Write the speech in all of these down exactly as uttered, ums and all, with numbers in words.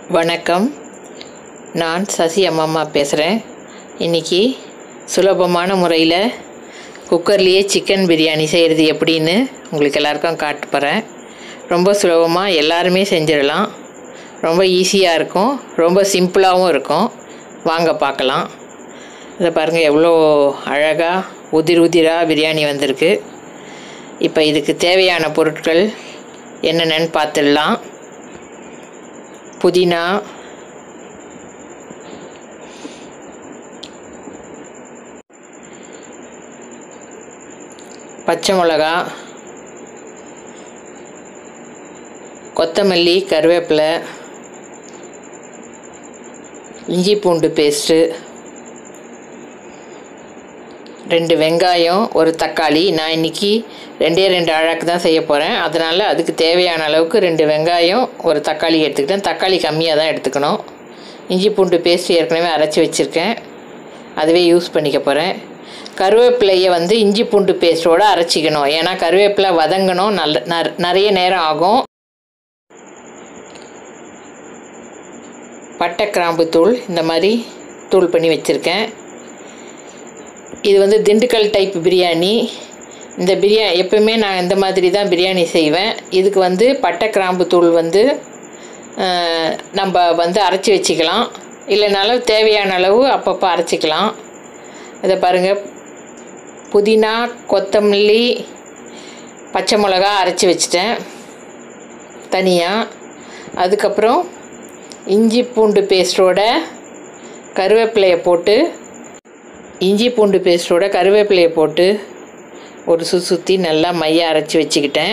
வணக்கம், நான் சசி அம்மா பேசுகிறேன். இன்றைக்கி சுலபமான முறையில் குக்கர்லேயே சிக்கன் பிரியாணி செய்கிறது எப்படின்னு உங்களுக்கு எல்லாருக்கும் காட்ட போகிறேன். ரொம்ப சுலபமாக எல்லாருமே செஞ்சிடலாம். ரொம்ப ஈஸியாக இருக்கும், ரொம்ப சிம்பிளாகவும் இருக்கும். வாங்க பார்க்கலாம். இதை பாருங்கள், எவ்வளோ அழகாக உதிர் உதிராக பிரியாணி வந்திருக்கு. இப்போ இதுக்கு தேவையான பொருட்கள் என்னென்னு பார்த்துடலாம். புதினா, பச்சை மிளகா, கொத்தமல்லி, கருவேப்பிலை, இஞ்சி பூண்டு பேஸ்ட்டு, ரெண்டு வெங்காயம், ஒரு தக்காளி. நான் இன்றைக்கி ரெண்டே ரெண்டு அழகு தான் செய்ய போகிறேன். அதனால் அதுக்கு தேவையான அளவுக்கு ரெண்டு வெங்காயம், ஒரு தக்காளி எடுத்துக்கிட்டேன். தக்காளி கம்மியாக தான் எடுத்துக்கணும். இஞ்சி பூண்டு பேஸ்ட் ஏற்கனவே அரைச்சி வச்சுருக்கேன், அதுவே யூஸ் பண்ணிக்க போகிறேன். கருவேப்பிலையை வந்து இஞ்சி பூண்டு பேஸ்ட்டோடு அரைச்சிக்கணும். ஏன்னா கருவேப்பிலை வதங்கணும், நல்ல நிறைய நேரம் ஆகும். பட்டை கிராம்பு தூள் இந்த மாதிரி தூள் பண்ணி வச்சுருக்கேன். இது வந்து திண்டுக்கல் டைப் பிரியாணி. இந்த பிரியாணி எப்பவுமே நான் இந்த மாதிரி தான் பிரியாணி செய்வேன். இதுக்கு வந்து பட்டை கிராம்பு தூள் வந்து நம்ம வந்து அரைச்சி வச்சுக்கலாம், இல்லைனாலும் தேவையான அளவு அப்பப்போ அரைச்சிக்கலாம். இதை பாருங்கள், புதினா, கொத்தமல்லி, பச்சை மிளகா அரைச்சி வச்சிட்டேன் தனியாக. அதுக்கப்புறம் இஞ்சி பூண்டு பேஸ்ட்டோட கருவேப்பிலையை போட்டு இஞ்சி பூண்டு பேஸ்ட்டோட கருவேப்பிலையை போட்டு ஒரு சு சுற்றி நல்லா மைய அரைச்சி வச்சுக்கிட்டேன்.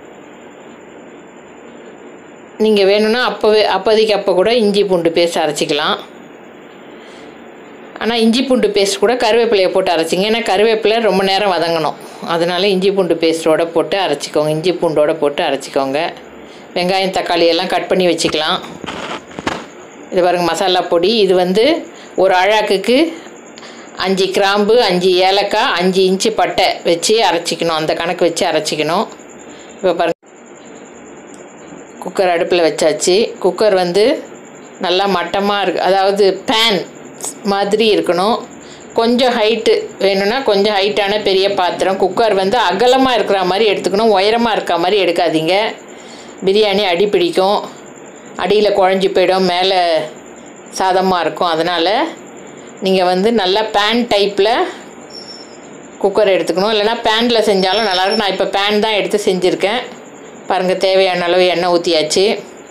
நீங்கள் வேணும்னா அப்போவே அப்போதைக்கு அப்போ கூட இஞ்சி பூண்டு பேஸ்ட் அரைச்சிக்கலாம். ஆனால் இஞ்சி பூண்டு பேஸ்ட் கூட கருவேப்பிலையை போட்டு அரைச்சிங்க, ஏன்னா கருவேப்பிலை ரொம்ப நேரம் வதங்கணும். அதனால் இஞ்சி பூண்டு பேஸ்ட்டோடு போட்டு அரைச்சிக்கோங்க, இஞ்சி பூண்டோடு போட்டு அரைச்சிக்கோங்க. வெங்காயம், தக்காளி எல்லாம் கட் பண்ணி வச்சுக்கலாம். இது பாருங்கள், மசாலா பொடி. இது வந்து ஒரு அழகுக்கு அஞ்சு கிராம்பு, அஞ்சு ஏலக்காய், அஞ்சு இன்ச்சு பட்டை வச்சு அரைச்சிக்கணும். அந்த கணக்கு வச்சு அரைச்சிக்கணும். இப்போ பாருங்கள், குக்கர் அடுப்பில் வச்சாச்சு. குக்கர் வந்து நல்லா மட்டமாக இருக்கு, அதாவது பேன் மாதிரி இருக்கணும். கொஞ்சம் ஹைட்டு வேணும்னா கொஞ்சம் ஹைட்டான பெரிய பாத்திரம். குக்கர் வந்து அகலமாக இருக்கிற மாதிரி எடுத்துக்கணும், உயரமாக இருக்கிற மாதிரி எடுக்காதீங்க. பிரியாணி அடி பிடிக்கும், அடியில் குழஞ்சி போயிடும், மேலே சாதமாக இருக்கும். அதனால் நீங்கள் வந்து நல்லா பேன் டைப்பில் குக்கர் எடுத்துக்கணும், இல்லைனா பேனில் செஞ்சாலும் நல்லாயிருக்கும். நான் இப்போ பேன் தான் எடுத்து செஞ்சுருக்கேன். பாருங்கள், தேவையான அளவு எண்ணெய் ஊற்றியாச்சு.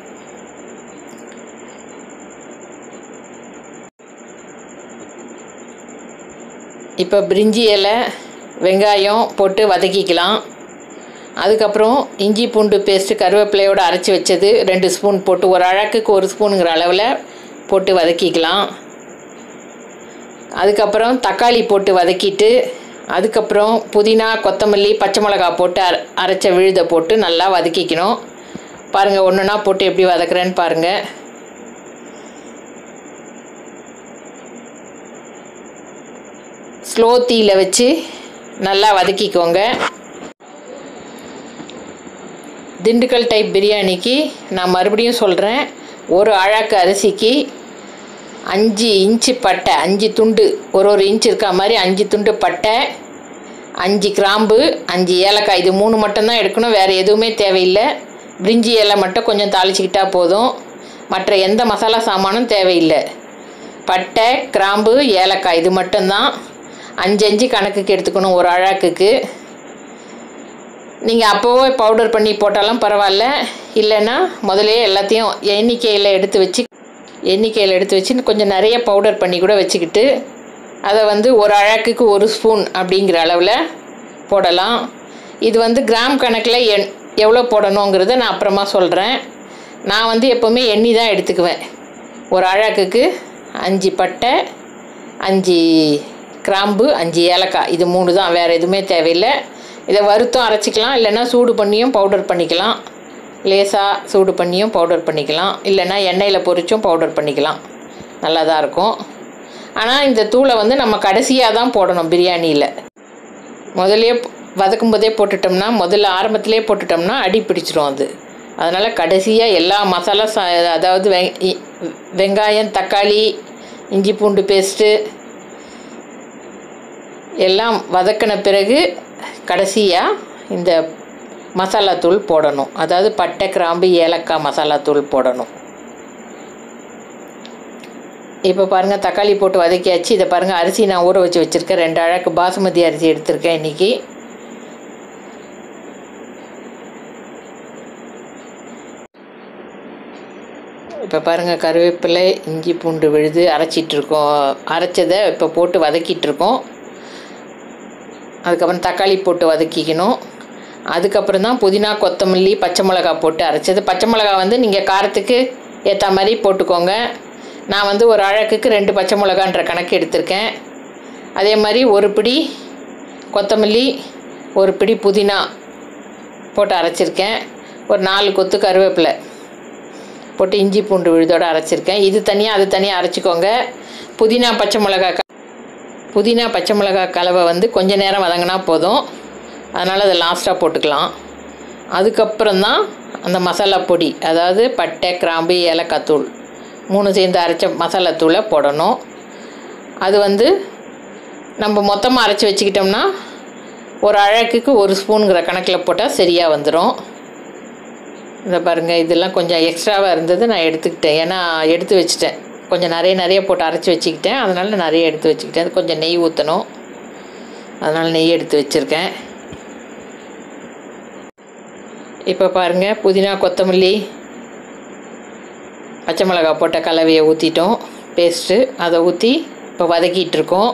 இப்போ பிரிஞ்சி இலை, வெங்காயம் போட்டு வதக்கிக்கலாம். அதுக்கப்புறம் இஞ்சி பூண்டு பேஸ்ட்டு கருவேப்பிலையோடு அரைச்சி வச்சது ரெண்டு ஸ்பூன் போட்டு, ஒரு அழகுக்கு ஒரு ஸ்பூனுங்கிற அளவில் போட்டு வதக்கிக்கலாம். அதுக்கப்புறம் தக்காளி போட்டு வதக்கிட்டு, அதுக்கப்புறம் புதினா, கொத்தமல்லி, பச்சை மிளகா போட்டு அர அரைச்ச விழுதை போட்டு நல்லா வதக்கிக்கணும். பாருங்கள், ஒன்றுனா போட்டு எப்படி வதக்குறேன்னு பாருங்கள். ஸ்லோ தீயில் வச்சு நல்லா வதக்கிக்கோங்க. திண்டுக்கல் டைப் பிரியாணிக்கு நான் மறுபடியும் சொல்கிறேன், ஒரு அழகு அரிசிக்கு அஞ்சு இன்ச்சு பட்டை, அஞ்சு துண்டு, ஒரு ஒரு இன்ச்சு இருக்கா மாதிரி அஞ்சு துண்டு பட்டை, அஞ்சு கிராம்பு, அஞ்சு ஏலக்காய். இது மூணு மட்டும்தான் எடுக்கணும், வேறு எதுவுமே தேவையில்லை. பிரிஞ்சி இலை மட்டும் கொஞ்சம் தாளிச்சிக்கிட்டால் போதும், மற்ற எந்த மசாலா சாமானும் தேவையில்லை. பட்டை, கிராம்பு, ஏலக்காய் இது மட்டும்தான். அஞ்சு அஞ்சு கணக்குக்கு எடுத்துக்கணும் ஒரு அழகுக்கு. நீங்கள் அப்போவே பவுடர் பண்ணி போட்டாலும் பரவாயில்ல, இல்லைன்னா முதலே எல்லாத்தையும் எண்ணிக்கையில் எடுத்து வச்சு எண்ணிக்கையில் எடுத்து வச்சு கொஞ்சம் நிறைய பவுடர் பண்ணி கூட வச்சுக்கிட்டு அதை வந்து ஒரு அழகுக்கு ஒரு ஸ்பூன் அப்படிங்கிற அளவில் போடலாம். இது வந்து கிராம் கணக்கில் எண் எவ்வளோ போடணுங்கிறத நான் அப்புறமா சொல்கிறேன். நான் வந்து எப்போவுமே எண்ணி தான் எடுத்துக்குவேன். ஒரு அழகுக்கு அஞ்சு பட்டை, அஞ்சு கிராம்பு, அஞ்சு ஏலக்காய், இது மூணு தான், வேறு எதுவுமே தேவையில்லை. இதை வறுத்தும் அரைச்சிக்கலாம், இல்லைன்னா சூடு பண்ணியும் பவுடர் பண்ணிக்கலாம். லேசாக சூடு பண்ணியும் பவுடர் பண்ணிக்கலாம், இல்லைன்னா எண்ணெயில் பொரிச்சும் பவுடர் பண்ணிக்கலாம். நல்லா தான் இருக்கும். ஆனால் இந்த தூளை வந்து நம்ம கடைசியாக தான் போடணும் பிரியாணியில். முதலே வதக்கும் போதே போட்டுட்டோம்னா, முதல்ல ஆரம்பத்திலே போட்டுட்டோம்னா அடி பிடிச்சிரும். அது அதனால் கடைசியாக எல்லா மசாலா சா அதாவது வெ வெங்காயம் தக்காளி இஞ்சி பூண்டு பேஸ்ட்டு எல்லாம் வதக்கின பிறகு கடைசியாக இந்த மசாலாத்தூள் போடணும். அதாவது பட்டை கிராம்பு ஏலக்காய் மசாலாத்தூள் போடணும். இப்போ பாருங்கள் தக்காளி போட்டு வதக்கியாச்சு. இதை பாருங்கள் அரிசி நான் ஊற வச்சு வச்சுருக்கேன். ரெண்டு அழகு பாசுமதி அரிசி எடுத்திருக்கேன் இன்றைக்கி. இப்போ பாருங்கள் கருவேப்பிலை இஞ்சி பூண்டு விழுது அரைச்சிட்ருக்கோம். அரைச்சதை இப்போ போட்டு வதக்கிட்டுருக்கோம். அதுக்கப்புறம் தக்காளி போட்டு வதக்கிக்கணும். அதுக்கப்புறம் தான் புதினா கொத்தமல்லி பச்சை மிளகா போட்டு அரைச்சது. பச்சை மிளகா வந்து நீங்கள் காரத்துக்கு ஏற்ற மாதிரி போட்டுக்கோங்க. நான் வந்து ஒரு அழகுக்கு ரெண்டு பச்சை மிளகான்ற கணக்கு எடுத்திருக்கேன். அதே மாதிரி ஒரு பிடி கொத்தமல்லி ஒரு பிடி புதினா போட்டு அரைச்சிருக்கேன். ஒரு நாலு கொத்து கருவேப்பிலை போட்டு இஞ்சி பூண்டு விழுதோடு அரைச்சிருக்கேன். இது தனியாக அது தனியாக அரைச்சிக்கோங்க. புதினா பச்சை மிளகா புதினா பச்சை மிளகா கலவை வந்து கொஞ்சம் நேரம் வதங்கினா போதும். அதனால் அதை லாஸ்ட்டாக போட்டுக்கலாம். அதுக்கப்புறம் தான் அந்த மசாலா பொடி, அதாவது பட்டை கிராம்பு ஏலக்காய் தூள் மூணு சேர்ந்து அரைச்ச மசாலா தூளை போடணும். அது வந்து நம்ம மொத்தமாக அரைச்சி வச்சுக்கிட்டோம்னா ஒரு அழகுக்கு ஒரு ஸ்பூனுங்கிற கணக்கில் போட்டால் சரியாக வந்துடும். இதை பாருங்கள், இதெல்லாம் கொஞ்சம் எக்ஸ்ட்ராவாக இருந்தது நான் எடுத்துக்கிட்டேன். ஏன்னா எடுத்து வச்சுட்டேன். கொஞ்சம் நிறைய நிறைய போட்டு அரைச்சி வச்சுக்கிட்டேன். அதனால் நிறைய எடுத்து வச்சுக்கிட்டேன். அது கொஞ்சம் நெய் ஊற்றணும். அதனால் நெய் எடுத்து வச்சுருக்கேன். இப்போ பாருங்கள் புதினா கொத்தமல்லி பச்சை மிளகா போட்ட கலவையை ஊற்றிட்டோம். பேஸ்ட்டு அதை ஊற்றி இப்போ வதக்கிட்டுருக்கோம்.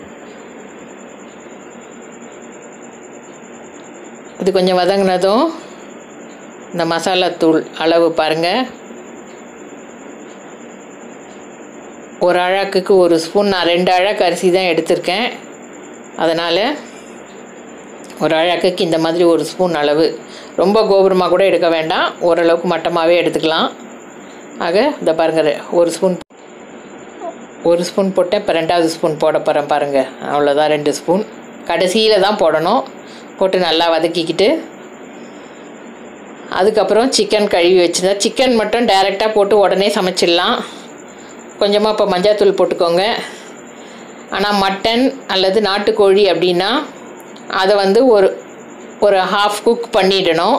இது கொஞ்சம் வதங்கினதும் இந்த மசாலா தூள் அளவு பாருங்கள். ஒரு அழகுக்கு ஒரு ஸ்பூன். நான் ரெண்டு அழகு அரிசி தான் எடுத்திருக்கேன். அதனால் ஒரு அழகுக்கு இந்த மாதிரி ஒரு ஸ்பூன் அளவு. ரொம்ப கோபுரமாக கூட எடுக்க வேண்டாம், ஓரளவுக்கு மட்டமாகவே எடுத்துக்கலாம். ஆக இந்த பாருங்கள் ஒரு ஸ்பூன் ஒரு ஸ்பூன் போட்டேன். இப்போ ரெண்டாவது ஸ்பூன் போட போகிறேன் பாருங்கள். அவ்வளோதான், ரெண்டு ஸ்பூன் கடைசியில் தான் போடணும். போட்டு நல்லா வதக்கிக்கிட்டு அதுக்கப்புறம் சிக்கன் கழுவி வச்சுருந்தா சிக்கன் மட்டும் டைரெக்டாக போட்டு உடனே சமைச்சிடலாம். கொஞ்சமாக இப்போ மஞ்சாத்தூள் போட்டுக்கோங்க. ஆனால் மட்டன் அல்லது நாட்டுக்கோழி அப்படின்னா அதை வந்து ஒரு ஒரு ஹாஃப் குக் பண்ணிடணும்.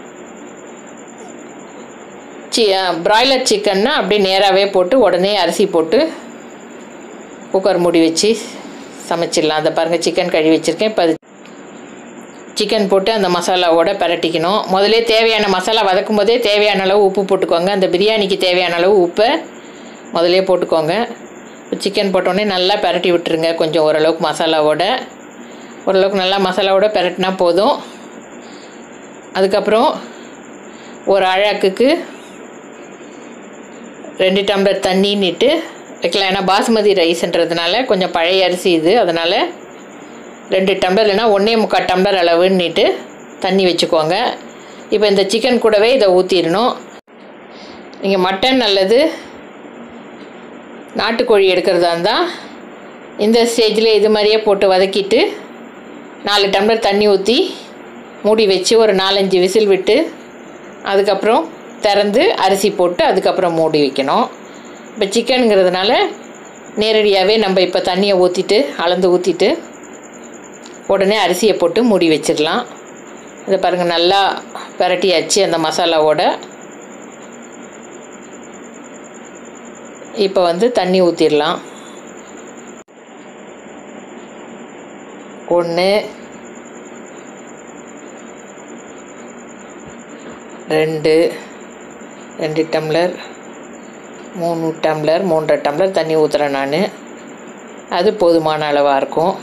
சி ப்ராய்லர் சிக்கன்னா அப்படியே நேராகவே போட்டு உடனே அரிசி போட்டு குக்கர் மூடி வச்சு சமைச்சிடலாம். அதை பாருங்கள் சிக்கன் கழுவி வச்சுருக்கேன். இப்போ அது சிக்கன் போட்டு அந்த மசாலாவோட பரட்டிக்கணும். முதலே தேவையான மசாலா வதக்கும் போதே தேவையான அளவு உப்பு போட்டுக்கோங்க. அந்த பிரியாணிக்கு தேவையான அளவு உப்பை முதலே போட்டுக்கோங்க. சிக்கன் போட்டோடனே நல்லா பரட்டி விட்டுருங்க. கொஞ்சம் ஓரளவுக்கு மசாலாவோட ஓரளவுக்கு நல்லா மசாலாவோட பரட்டினா போதும். அதுக்கப்புறம் ஒரு அழகுக்கு ரெண்டு டம்ளர் தண்ணின்னுட்டு வைக்கலாம். ஏன்னா பாசுமதி ரைஸ்ன்றதுனால கொஞ்சம் பழைய அரிசி இது. அதனால் ரெண்டு டம்ளர் இல்லைன்னா ஒன்றே முக்கால் டம்ளர் அளவுன்னுட்டு தண்ணி வச்சுக்கோங்க. இப்போ இந்த சிக்கன் கூடவே இதை ஊற்றிடணும். நீங்கள் மட்டன் அல்லது நாட்டுக்கோழி எடுக்கிறதா இருந்தால் இந்த ஸ்டேஜில் இது மாதிரியே போட்டு வதக்கிட்டு நாலு டம்ளர் தண்ணி ஊற்றி மூடி வச்சு ஒரு நாலஞ்சு விசில் விட்டு அதுக்கப்புறம் திறந்து அரிசி போட்டு அதுக்கப்புறம் மூடி வைக்கணும். இப்போ சிக்கனுங்கிறதுனால நேரடியாகவே நம்ம இப்போ தண்ணியை ஊற்றிட்டு அளந்து ஊற்றிட்டு உடனே அரிசியை போட்டு மூடி வச்சிடலாம். இதை பாருங்கள் நல்லா பரட்டியாச்சு அந்த மசாலாவோட. இப்போ வந்து தண்ணி ஊற்றிடலாம். ஒன்று ரெண்டு ரெண்டு டம்ளர் மூணு டம்ளர் மூன்றரை டம்ளர் தண்ணி ஊற்றுறேன் நான். அது போதுமான அளவாக இருக்கும்.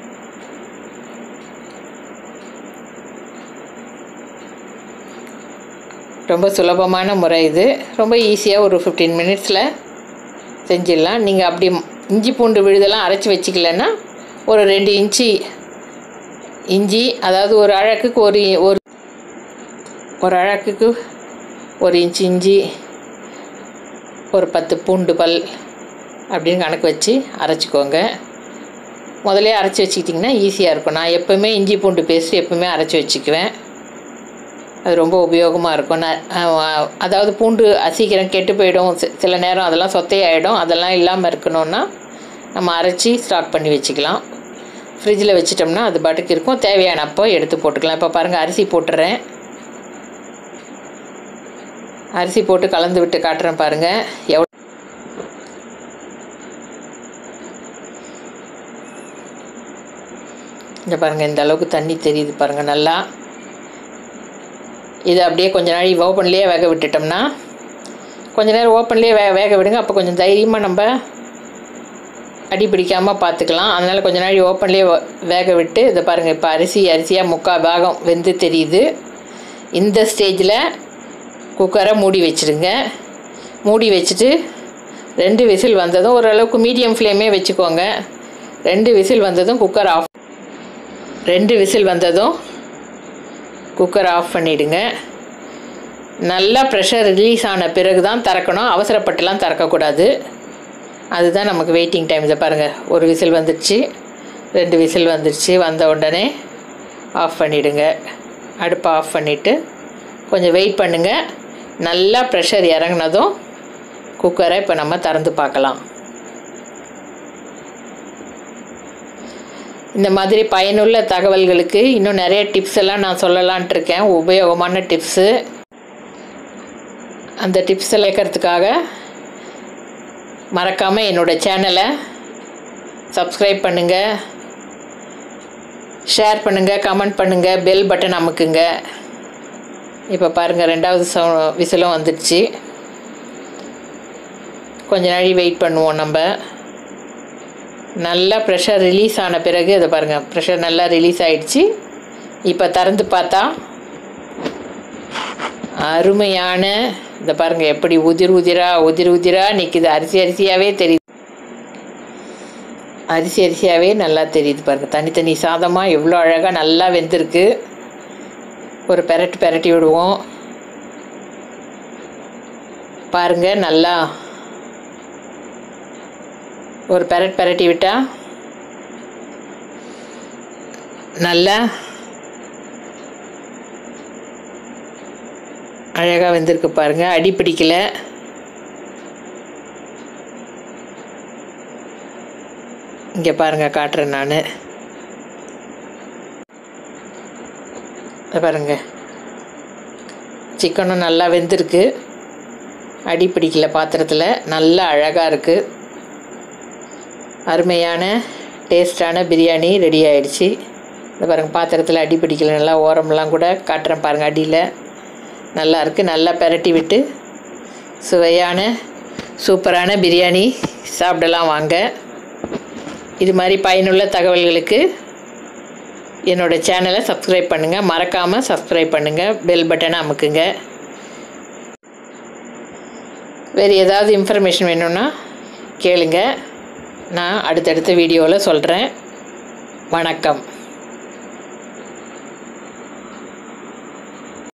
ரொம்ப சுலபமான முறை இது. ரொம்ப ஈஸியாக ஒரு ஃபிஃப்டீன் மினிட்ஸில் செஞ்சிடலாம். நீங்கள் அப்படி இஞ்சி பூண்டு விழுதெல்லாம் அரைச்சி வச்சிக்கலன்னா ஒரு ரெண்டு இன்ச்சு இஞ்சி, அதாவது ஒரு அழகுக்கு ஒரு ஒரு ஒரு அழகுக்கு ஒரு இன்ச்சு இஞ்சி, ஒரு பத்து பூண்டு பல் அப்படின்னு கணக்கு வச்சு அரைச்சிக்கோங்க. முதலே அரைச்சி வச்சுக்கிட்டிங்கன்னா ஈஸியாக இருக்கும். நான் எப்போவுமே இஞ்சி பூண்டு பேஸ்ட்டு எப்போவுமே அரைச்சி வச்சுக்குவேன். அது ரொம்ப உபயோகமாக இருக்கும். நான் அதாவது பூண்டு சீக்கிரம் கெட்டு போயிடும், சில நேரம் அதெல்லாம் சொத்தையாயிடும். அதெல்லாம் இல்லாமல் இருக்கணும்னா நம்ம அரைச்சி ஸ்டாக் பண்ணி வச்சுக்கலாம். ஃப்ரிட்ஜில் வச்சிட்டோம்னா அது பாட்டுக்கு இருக்கும். தேவையான அப்போ எடுத்து போட்டுக்கலாம். இப்போ பாருங்கள், அரிசி போட்டுறேன். அரிசி போட்டு கலந்து விட்டு காட்டுறேன் பாருங்கள். எவ்வளோ இங்கே பாருங்கள், இந்த அளவுக்கு தண்ணி தெரியுது பாருங்கள் நல்லா. இது அப்படியே கொஞ்ச நாள் ஓப்பன்லேயே வேக விட்டுட்டோம்னா, கொஞ்ச நேரம் ஓப்பன்லேயே வே வேக விடுங்க. அப்போ கொஞ்சம் தைரியமாக நம்ம அடி பிடிக்காமல் பார்த்துக்கலாம். அதனால் கொஞ்ச நாள் ஓப்பன்லேயே வேக விட்டு இதை பாருங்கள். இப்போ அரிசி அரிசியாக முக்கால் பாகம் வெந்து தெரியுது. இந்த ஸ்டேஜில் குக்கரை மூடி வச்சுடுங்க. மூடி வச்சுட்டு ரெண்டு விசில் வந்ததும், ஓரளவுக்கு மீடியம் ஃப்ளேமே வச்சுக்கோங்க. ரெண்டு விசில் வந்ததும் குக்கர் ஆஃப் ரெண்டு விசில் வந்ததும் குக்கர் ஆஃப் பண்ணிவிடுங்க. நல்லா ப்ரெஷர் ரிலீஸ் ஆன பிறகு தான் திறக்கணும். அவசரப்பட்டுலாம் திறக்கக்கூடாது. அதுதான் நமக்கு வெயிட்டிங் டைம். இதை பாருங்கள், ஒரு விசில் வந்துடுச்சு, ரெண்டு விசில் வந்துடுச்சு. வந்த உடனே ஆஃப் பண்ணிவிடுங்க. அடுப்பை ஆஃப் பண்ணிவிட்டு கொஞ்சம் வெயிட் பண்ணுங்கள். நல்லா ப்ரெஷர் இறங்கினதும் குக்கரை இப்போ நம்ம திறந்து பார்க்கலாம். இந்த மாதிரி பயனுள்ள தகவல்களுக்கு இன்னும் நிறைய டிப்ஸ் எல்லாம் நான் சொல்லலான்ட்டு இருக்கேன், உபயோகமான டிப்ஸு. அந்த டிப்ஸ் கேட்கறதுக்காக மறக்காமல் என்னோடய சேனலை சப்ஸ்கிரைப் பண்ணுங்கள், ஷேர் பண்ணுங்கள், கமெண்ட் பண்ணுங்கள், பெல் பட்டன் அமுக்குங்க. இப்போ பாருங்கள், ரெண்டாவது சவு விசிலும் வந்துடுச்சு. கொஞ்ச நாள் வெயிட் பண்ணுவோம் நம்ம. நல்லா ப்ரெஷர் ரிலீஸ் ஆன பிறகு அதை பாருங்கள், ப்ரெஷர் நல்லா ரிலீஸ் ஆகிடுச்சு. இப்போ திறந்து பார்த்தா அருமையான, இதை பாருங்கள் எப்படி உதிர் உதிராக உதிர் உதிராக நிற்கிது. அரிசி அரிசியாகவே தெரியுது. அரிசி அரிசியாகவே நல்லா தெரியுது பாருங்கள். தனித்தனி சாதமாக எவ்வளோ அழகாக நல்லா வெந்திருக்கு. ஒரு பெரட்டு பெரட்டி விடுவோம் பாருங்கள். நல்லா ஒரு பெரட் பெரட்டி விட்டால் நல்லா அழகாக வெந்திருக்கு பாருங்கள். அடி பிடிக்கலை. இங்கே பாருங்கள், காட்டுறேன் நான். பாருங்கள், சிக்கனும் நல்லா வெந்திருக்கு, அடி பிடிக்கல, பாத்திரத்தில் நல்லா அழகாக இருக்குது. அருமையான டேஸ்டான பிரியாணி ரெடி ஆகிடுச்சு. இந்த பாருங்கள், பாத்திரத்தில் அடி பிடிக்கல, நல்லா ஓரமெல்லாம் கூட காட்டுறேன் பாருங்கள். அடியில் நல்லா இருக்குது. நல்லா பெரட்டி விட்டு சுவையான சூப்பரான பிரியாணி சாப்பிடலாம் வாங்க. இது மாதிரி பயனுள்ள தகவல்களுக்கு என்னோடய சேனலை சப்ஸ்கிரைப் பண்ணுங்கள். மறக்காமல் சப்ஸ்கிரைப் பண்ணுங்கள், பெல் பட்டனை அமுக்குங்க. வேறு ஏதாவது இன்ஃபர்மேஷன் வேணும்னா கேளுங்க, நான் அடுத்தடுத்த வீடியோவில் சொல்கிறேன். வணக்கம்.